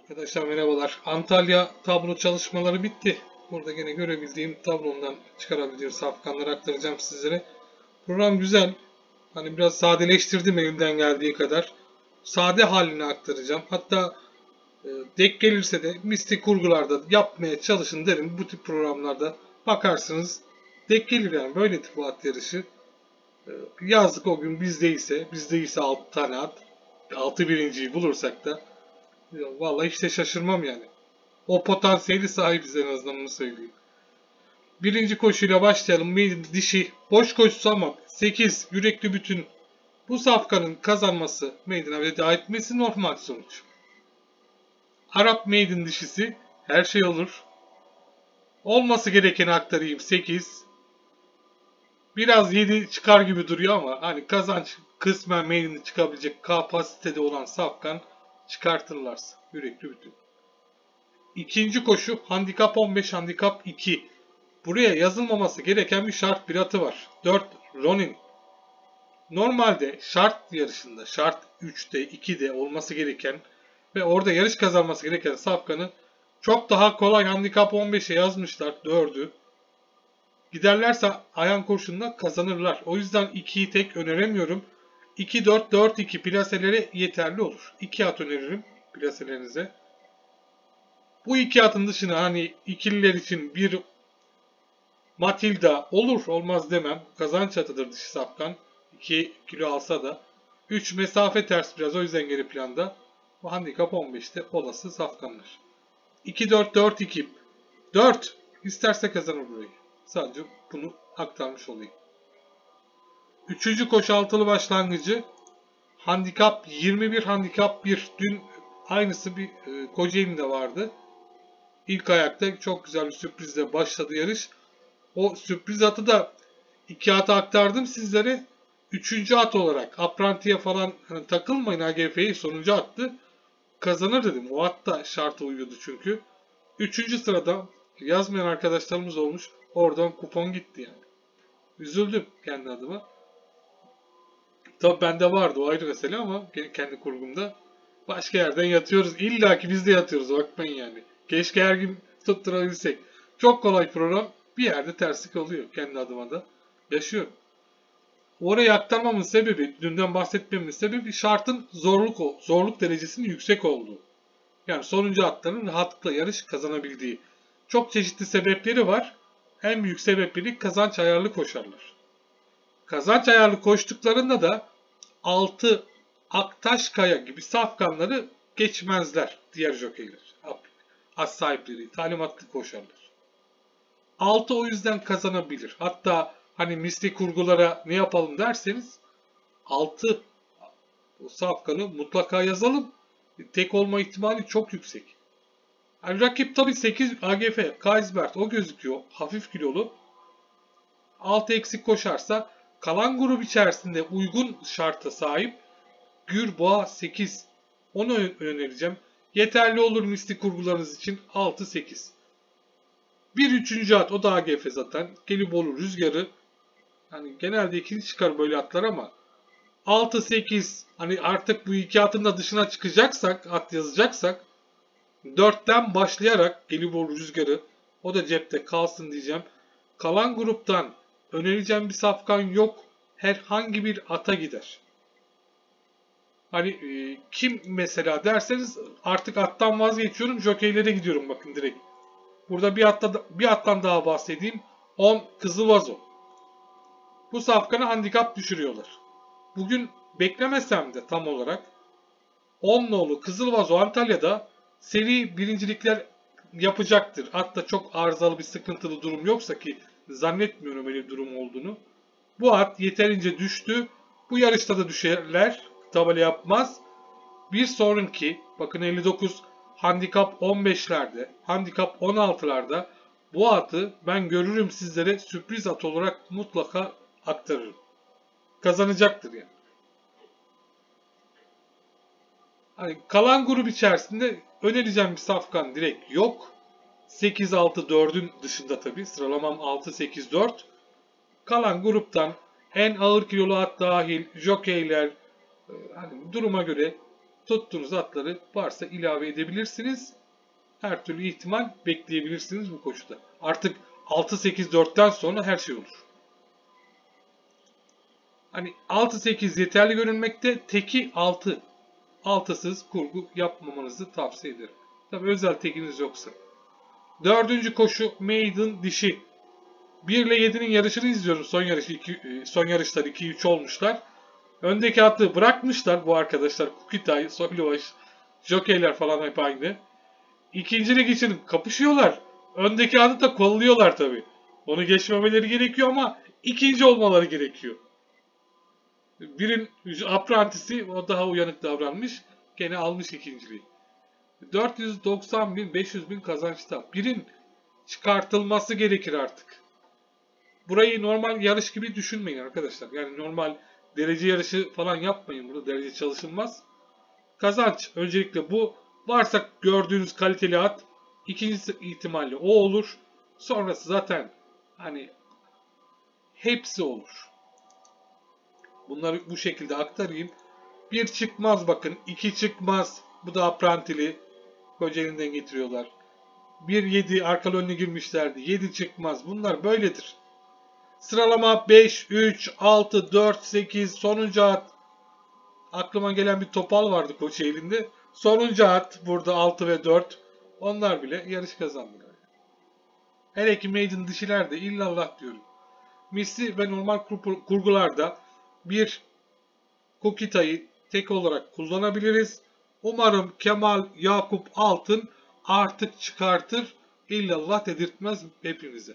Arkadaşlar merhabalar. Antalya tablo çalışmaları bitti. Burada yine görebildiğim tablomdan çıkarabildiğim safkanları aktaracağım sizlere. Program güzel. Hani biraz sadeleştirdim elimden geldiği kadar. Sade halini aktaracağım. Hatta denk gelirse de mistik kurgularda yapmaya çalışın derim. Bu tip programlarda bakarsınız. Denk gelir yani. Böyle tip bu at yarışı. Yazdık o gün bizdeyse 6 tane at. 6 birinciyi bulursak da vallahi hiç de şaşırmam yani. O potansiyeli sahibiz en azından onu söyleyeyim. Birinci koşuyla başlayalım. Maiden dişi. Boş koşusu ama 8 yürekli bütün. Bu safkanın kazanması Maiden'a veda etmesi normal sonuç. Arap Maiden dişisi. Her şey olur. Olması gerekeni aktarayım 8. Biraz 7 çıkar gibi duruyor ama hani kazanç kısmen Maiden'ı çıkabilecek kapasitede olan safkan çıkartırlarsa. Yürekli bütün. İkinci koşu handikap 15, handikap 2. Buraya yazılmaması gereken bir şart bir atı var. 4 Ronin. Normalde şart yarışında, şart 3'te, 2'de olması gereken ve orada yarış kazanması gereken safkanı çok daha kolay handikap 15'e yazmışlar 4'ü. Giderlerse ayan kurşunla kazanırlar. O yüzden 2'yi tek öneremiyorum. 2-4-4-2 plaselere yeterli olur. 2 at öneririm plaselerinize. Bu iki atın dışına hani ikililer için bir Matilda olur olmaz demem. Kazanç atıdır dişi safkan. 2 kilo alsa da. 3 mesafe ters biraz o yüzden geri planda. Bu handikap 15'te olası safkanlar. 2-4-4-2. 4 isterse kazanır burayı. Sadece bunu aktarmış olayım. Üçüncü koşu altılı başlangıcı. Handikap 21, handikap 1. Dün aynısı bir Kocaeli'nde vardı. İlk ayakta çok güzel bir sürprizle başladı yarış. O sürpriz atı da 2 ata aktardım sizlere. 3. at olarak Apranti'ye falan hani takılmayın, AGF'yi sonuncu attı. Kazanır dedim. O at da şarta uyuyordu çünkü. 3. sırada yazmayan arkadaşlarımız olmuş. Oradan kupon gitti yani. Üzüldüm kendi adıma. Tabi bende vardı o ayrı mesele ama kendi kurgumda. Başka yerden yatıyoruz. İlla ki biz de yatıyoruz, bakmayın yani. Keşke her gün tutturabilsek. Çok kolay program. Bir yerde terslik oluyor kendi adıma da. Yaşıyorum. Oraya aktarmamın sebebi, dünden bahsetmemin sebebi şartın zorluk derecesinin yüksek olduğu. Yani sonuncu atların rahatlıkla yarış kazanabildiği. Çok çeşitli sebepleri var. En büyük sebepleri kazanç ayarlı koşarlar. Kazanç ayarlı koştuklarında da 6 Aktaşkaya gibi safkanları geçmezler diğer jokeyler. At sahipleri talimatlı koşarlar. 6 o yüzden kazanabilir. Hatta hani mistik kurgulara ne yapalım derseniz 6 o safkanı mutlaka yazalım. Tek olma ihtimali çok yüksek. Yani rakip tabi 8 AGF, Kaisbert o gözüküyor. Hafif kilolu. 6 eksik koşarsa kalan grup içerisinde uygun şarta sahip Gür Boğa 8. Onu önereceğim. Yeterli olur mistik kurgularınız için 6-8. Bir üçüncü at o da AGF zaten. Gelibolu Rüzgarı. Hani genelde ikili çıkar böyle atlar ama 6-8 hani artık bu iki atın da dışına çıkacaksak, at yazacaksak 4'ten başlayarak Gelibolu Rüzgarı o da cepte kalsın diyeceğim. Kalan gruptan önereceğim bir safkan yok. Herhangi bir ata gider. Hani kim mesela derseniz artık attan vazgeçiyorum. Jokeylere gidiyorum bakın direkt. Burada bir attan daha bahsedeyim. 10 Kızıl Vazo. Bu safkanı handikap düşürüyorlar. Bugün beklemesem de tam olarak 10 nolu Kızıl Vazo Antalya'da seri birincilikler yapacaktır. Hatta çok arızalı bir sıkıntılı durum yoksa ki zannetmiyorum öyle bir durum olduğunu. Bu at yeterince düştü. Bu yarışta da düşerler. Tabela yapmaz. Bir sonraki bakın 59 handikap 15'lerde, handikap 16'larda bu atı ben görürüm sizlere sürpriz at olarak mutlaka aktarırım. Kazanacaktır yani. Hani kalan grup içerisinde önereceğim bir safkan direkt yok. 8-6-4'ün dışında tabi sıralamam 6-8-4. Kalan gruptan en ağır kilolu at dahil jokeyler hani duruma göre Tuttuğunuz atları varsa ilave edebilirsiniz. Her türlü ihtimal bekleyebilirsiniz bu koşuda. Artık 6-8-4'ten sonra her şey olur. Hani 6-8 yeterli görünmekte. Teki 6. 6'sız kurgu yapmamanızı tavsiye ederim. Tabi özel tekiniz yoksa. Dördüncü koşu maiden dişi. 1 ile 7'nin yarışını izliyorum. Son yarışlar 2-3 olmuşlar. Öndeki atı bırakmışlar bu arkadaşlar. Kukitay, Soylubaş, jokeyler falan hep aynı. İkincilik için kapışıyorlar. Öndeki atı da kolluyorlar tabi. Onu geçmemeleri gerekiyor ama ikinci olmaları gerekiyor. Birin aprantisi o daha uyanık davranmış. Gene almış ikinciliği. 490 bin 500 bin kazançta. Birin çıkartılması gerekir artık. Burayı normal yarış gibi düşünmeyin arkadaşlar. Yani normal derece yarışı falan yapmayın. Burada derece çalışılmaz. Kazanç öncelikle bu. Varsa gördüğünüz kaliteli at. İkincisi ihtimalle o olur. Sonrası zaten hani hepsi olur. Bunları bu şekilde aktarayım. Bir çıkmaz bakın. 2 çıkmaz. Bu da aprantili. Kocaeli'nden getiriyorlar. 1-7 arkalı önüne girmişlerdi. 7 çıkmaz. Bunlar böyledir. Sıralama 5, 3, 6, 4, 8. Sonuncu at. Aklıma gelen bir topal vardı Kocaeli'nde. Sonuncu at burada 6 ve 4. Onlar bile yarış kazandılar. Hele ki maiden dişiler de illallah diyorum. Misli ve normal kurgularda bir Kukita'yı tek olarak kullanabiliriz. Umarım Kemal Yakup Altın artık çıkartır. İllallah dedirtmez hepimize.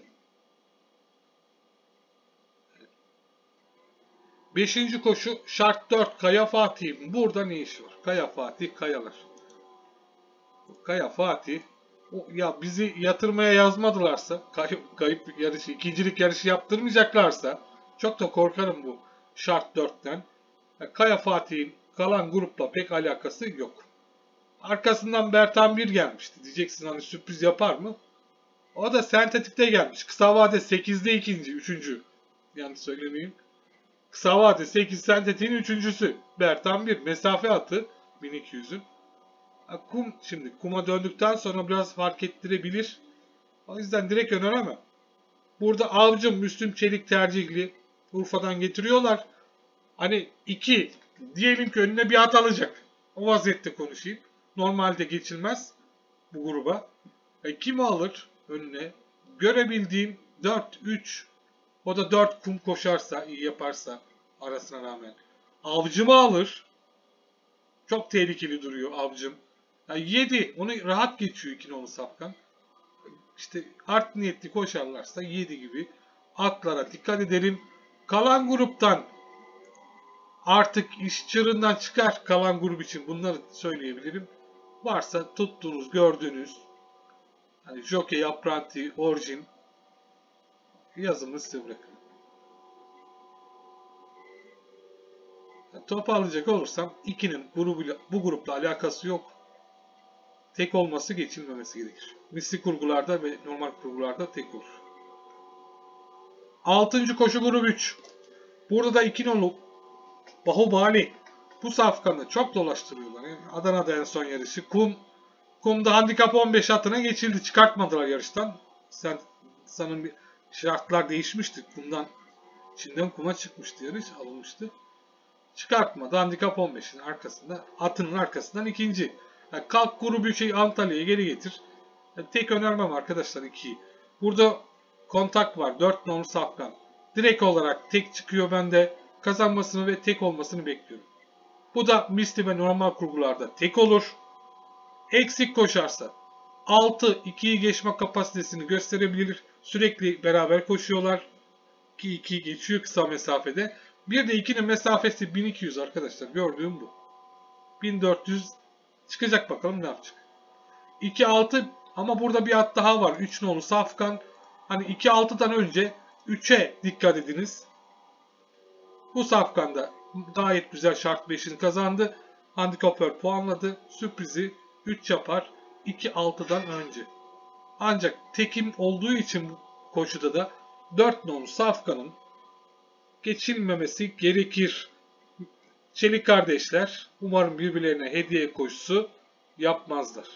5. koşu şart 4 Kaya Fatih'in. Burada ne iş var? Kaya Fatih kayalar. Kaya Fatih ya bizi yatırmaya yazmadılarsa, kayıp yarışı, ikincilik yarışı yaptırmayacaklarsa çok da korkarım bu şart 4'ten. Kaya Fatih'in kalan grupla pek alakası yok. Arkasından Bertan Bir gelmişti. Diyeceksin hani sürpriz yapar mı? O da sentetikte gelmiş. Kısa vade 8'de ikinci, üçüncü. Yani söylemeyeyim. Kısa vade 8 sentetiğin üçüncüsü. Bertan Bir mesafe atı 1200'ün. Şimdi kuma döndükten sonra biraz fark ettirebilir. O yüzden direkt öneremem. Burada Avcım Müslüm Çelik tercihli Urfa'dan getiriyorlar. Hani 2 diyelim ki önüne bir at alacak. O vaziyette konuşayım. Normalde geçilmez bu gruba. Kim alır önüne? Görebildiğim 4-3. O da 4 kum koşarsa, iyi yaparsa arasına rağmen. Avcımı alır. Çok tehlikeli duruyor Avcım. Yani 7. Onu rahat geçiyor 2 nolu Safkan. İşte art niyetli koşarlarsa 7 gibi atlara dikkat edelim. Kalan gruptan artık iş çığırından çıkar kalan grup için bunları söyleyebilirim. Varsa tuttuğunuz, gördüğünüz hani Jockey, Apprenti, Origin yazımı size bırakın. Toparlayacak olursam 2'nin bu grupla alakası yok. Tek olması geçilmemesi gerekir. Misli kurgularda ve normal kurgularda tek olur. 6. koşu grup 3. Burada da 2 nolu Bahubali. Bu safkanı çok dolaştırıyorlar. Yani Adana'da en son yarışı. Kumda handikap 15 atına geçildi. Çıkartmadılar yarıştan. Sanırım bir şartlar değişmişti. Çin'den kuma çıkmıştı yarış. Alınmıştı. Çıkartmadı. Handikap 15'in arkasında. Atının arkasından ikinci. Yani kalk grubu Antalya'ya geri getir. Yani tek önermem arkadaşlar 2'yi. Burada kontak var. 4 nolu safkan. Direkt olarak tek çıkıyor bende. Kazanmasını ve tek olmasını bekliyorum. Bu da misli ve normal kurgularda tek olur. Eksik koşarsa 6 2'yi geçme kapasitesini gösterebilir. Sürekli beraber koşuyorlar. 2 geçiyor kısa mesafede. Bir de 2'nin mesafesi 1200 arkadaşlar. Gördüğüm bu. 1400 çıkacak bakalım ne yapacak. 2-6 ama burada bir at daha var. 3 nolu Safkan. Hani 2-6'dan önce 3'e dikkat ediniz. Bu safkanda gayet güzel şart 5'ini kazandı. Handikapör puanladı. Sürprizi 3 yapar 2-6'dan önce. Ancak tekim olduğu için bu koşuda da 4 nolu safkanın geçilmemesi gerekir. Çelik kardeşler umarım birbirlerine hediye koşusu yapmazlar.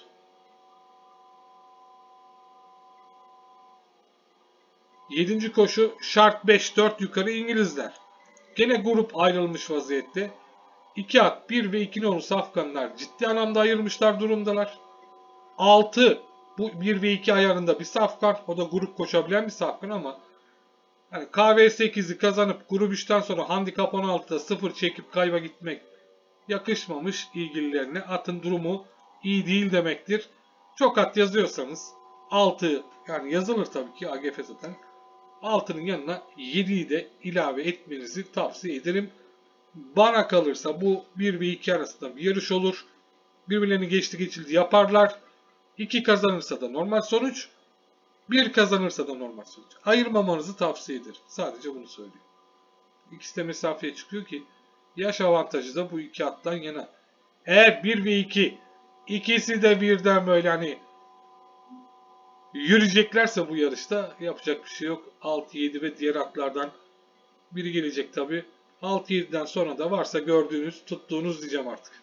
7. koşu şart 5-4 yukarı İngilizler. Gene grup ayrılmış vaziyette. 2 at 1 ve 2 nolu safkanlar ciddi anlamda ayırmışlar durumdalar. 6 bu 1 ve 2 ayarında bir safkan. O da grup koşabilen bir safkan ama hani KV8'i kazanıp grup 3'ten sonra handikap 16'da 0 çekip kayba gitmek yakışmamış ilgililerine. Atın durumu iyi değil demektir. Çok at yazıyorsanız 6 yani yazılır tabii ki AGF zaten. 6'nın yanına 7'yi de ilave etmenizi tavsiye ederim. Bana kalırsa bu 1 ve 2 arasında bir yarış olur. Birbirlerini geçti geçildi yaparlar. 2 kazanırsa da normal sonuç. 1 kazanırsa da normal sonuç. Ayırmamanızı tavsiye ederim. Sadece bunu söylüyorum. İkisi de mesafeye çıkıyor ki yaş avantajı da bu iki attan yana. Eğer 1 ve 2 ikisi de birden böyle hani yürüyeceklerse bu yarışta yapacak bir şey yok. 6-7 ve diğer atlardan biri gelecek tabi. 6-7'den sonra da varsa gördüğünüz, tuttuğunuz diyeceğim artık.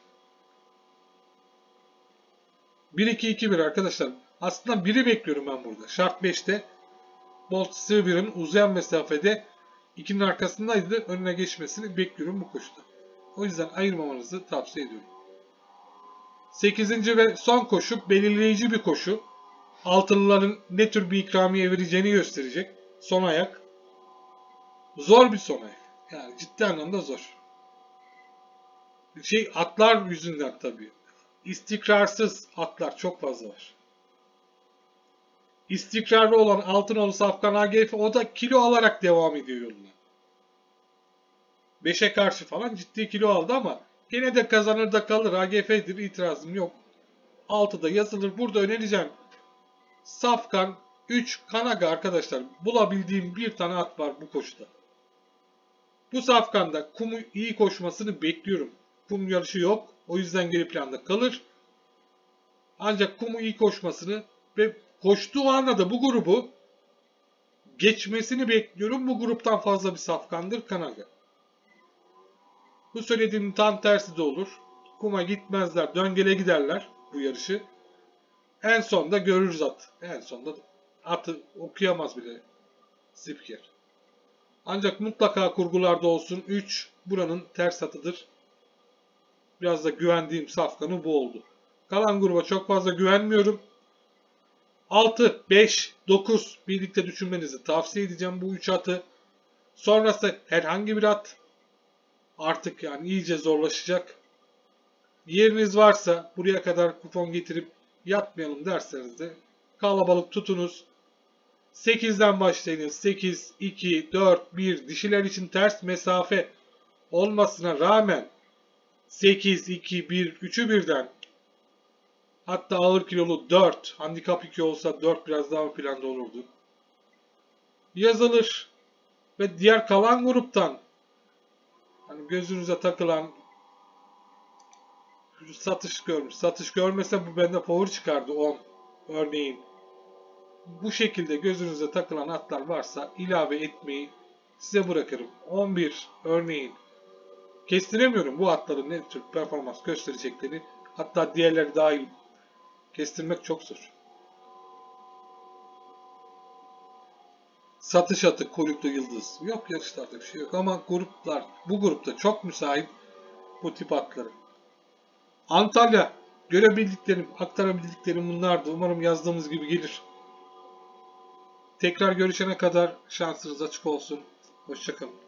1-2-2-1 arkadaşlar. Aslında biri bekliyorum ben burada. Şart 5'te Bolt Silver'ın uzayan mesafede 2'nin arkasındaydı. Önüne geçmesini bekliyorum bu koşuda. O yüzden ayırmamanızı tavsiye ediyorum. 8. ve son koşu belirleyici bir koşu. Altılıların ne tür bir ikramiye vereceğini gösterecek. Son ayak. Zor bir son ayak. Yani ciddi anlamda zor. Atlar yüzünden tabii. İstikrarsız atlar çok fazla var. İstikrarlı olan Altınoğlu Safkan AGF o da kilo alarak devam ediyor yoluna. 5'e karşı falan ciddi kilo aldı ama gene de kazanır da kalır. AGF'dir, itirazım yok. 6'da yazılır. Burada önereceğim Safkan 3 Kanaga arkadaşlar. Bulabildiğim bir tane at var bu koşuda. Bu Safkan'da kumu iyi koşmasını bekliyorum. Kum yarışı yok. O yüzden geri planda kalır. Ancak kumu iyi koşmasını ve koştuğu anda da bu grubu geçmesini bekliyorum. Bu gruptan fazla bir safkandır Kanaga. Bu söylediğimin tam tersi de olur. Kuma gitmezler, döngele giderler bu yarışı. En sonda görürüz at. En sonda atı okuyamaz bile spiker. Ancak mutlaka kurgularda olsun 3 buranın ters atıdır. Biraz da güvendiğim safkanı bu oldu. Kalan gruba çok fazla güvenmiyorum. 6, 5, 9 birlikte düşünmenizi tavsiye edeceğim bu 3 atı. Sonrası herhangi bir at artık yani iyice zorlaşacak. Yeriniz varsa buraya kadar kupon getirip yatmayalım derseniz de kalabalık tutunuz. 8'den başlayınız. 8, 2, 4, 1 dişiler için ters mesafe olmasına rağmen 8, 2, 1, 3'ü birden hatta ağır kilolu 4, handikap 2 olsa 4 biraz daha planda olurdu. Yazılır ve diğer kalan gruptan hani gözünüze takılan satış görmüş. Satış görmese bu bende favori çıkardı 10 örneğin. Bu şekilde gözünüze takılan atlar varsa ilave etmeyi size bırakırım. 11 örneğin. Kestiremiyorum bu atların ne tür performans göstereceklerini. Hatta diğerleri dahil kestirmek çok zor. Satış atı, kuyruklu yıldız. Yok yarışlarda bir şey yok ama gruplar bu grupta çok müsait bu tip atları. Antalya görebildiklerim, aktarabildiklerim bunlardı. Umarım yazdığımız gibi gelir. Tekrar görüşene kadar şansınız açık olsun. Hoşça kalın.